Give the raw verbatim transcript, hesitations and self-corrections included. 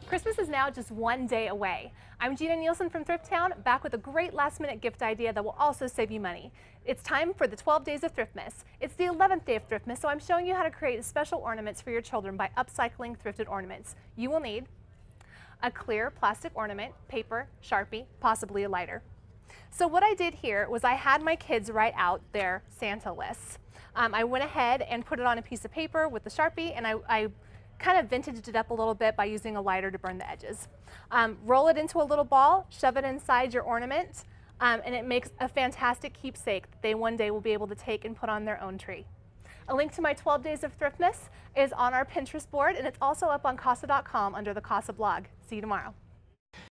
Christmas is now just one day away. I'm Gina Nielsen from Thrift Town, back with a great last minute gift idea that will also save you money. It's time for the twelve days of Thriftmas. It's the eleventh day of Thriftmas, so I'm showing you how to create special ornaments for your children by upcycling thrifted ornaments. You will need a clear plastic ornament, paper, Sharpie, possibly a lighter. So what I did here was I had my kids write out their Santa lists. Um, I went ahead and put it on a piece of paper with the Sharpie, and I, I kind of vintaged it up a little bit by using a lighter to burn the edges. Um, roll it into a little ball, shove it inside your ornament, um, and it makes a fantastic keepsake that they one day will be able to take and put on their own tree. A link to my twelve days of Thriftmas is on our Pinterest board, and it's also up on casa dot com under the Casa blog. See you tomorrow.